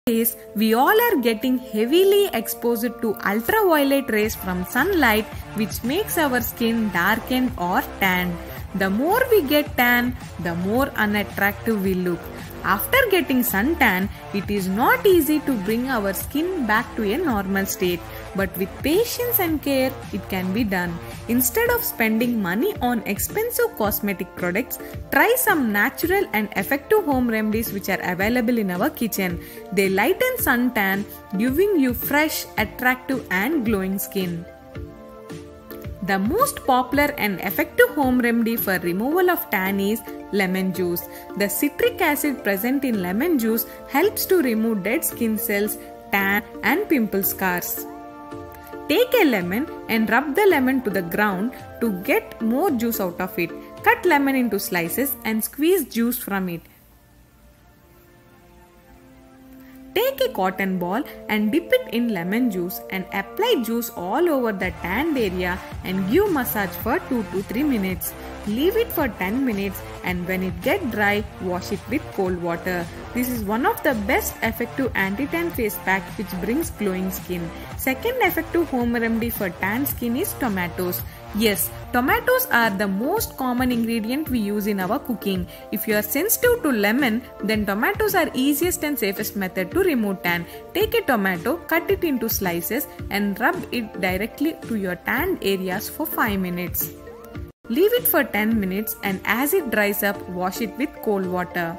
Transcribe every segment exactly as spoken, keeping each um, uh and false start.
Nowadays, we all are getting heavily exposed to ultraviolet rays from sunlight, which makes our skin darkened or tanned. The more we get tan, the more unattractive we look. After getting suntan, it is not easy to bring our skin back to a normal state, but with patience and care, it can be done. Instead of spending money on expensive cosmetic products, try some natural and effective home remedies which are available in our kitchen. They lighten suntan, giving you fresh, attractive and glowing skin. The most popular and effective home remedy for removal of tan is lemon juice. The citric acid present in lemon juice helps to remove dead skin cells, tan and pimple scars. Take a lemon and rub the lemon to the ground to get more juice out of it. Cut lemon into slices and squeeze juice from it. Take a cotton ball and dip it in lemon juice and apply juice all over the tanned area and give massage for two to three minutes. Leave it for ten minutes and when it gets dry, wash it with cold water. This is one of the best effective anti-tan face pack which brings glowing skin. Second effective home remedy for tan skin is tomatoes. Yes, tomatoes are the most common ingredient we use in our cooking. If you are sensitive to lemon, then tomatoes are easiest and safest method to remove tan. Take a tomato, cut it into slices and rub it directly to your tanned areas for five minutes. Leave it for ten minutes and as it dries up, wash it with cold water.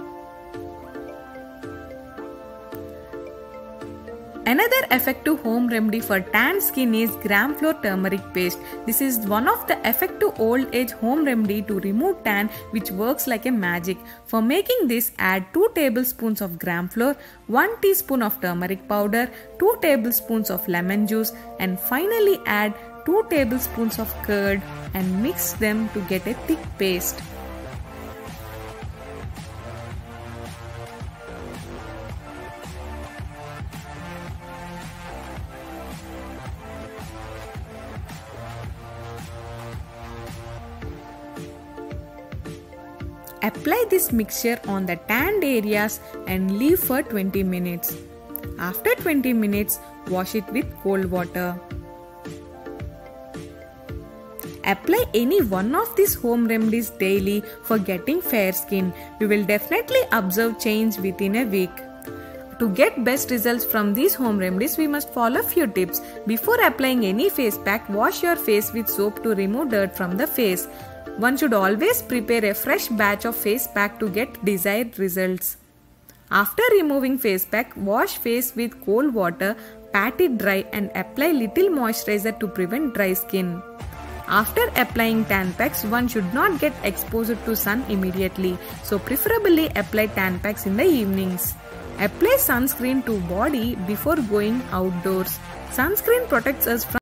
Another effective home remedy for tan skin is gram flour turmeric paste. This is one of the effective old age home remedy to remove tan which works like a magic. For making this, add two tablespoons of gram flour, one teaspoon of turmeric powder, two tablespoons of lemon juice and finally add two tablespoons of curd and mix them to get a thick paste. Apply this mixture on the tanned areas and leave for twenty minutes. After twenty minutes, wash it with cold water. Apply any one of these home remedies daily for getting fair skin. You will definitely observe change within a week. To get best results from these home remedies, we must follow a few tips. Before applying any face pack, wash your face with soap to remove dirt from the face. One should always prepare a fresh batch of face pack to get desired results. After removing face pack, wash face with cold water, pat it dry and apply little moisturizer to prevent dry skin. After applying tan packs, one should not get exposed to sun immediately, so preferably apply tan packs in the evenings. Apply sunscreen to body before going outdoors. Sunscreen protects us from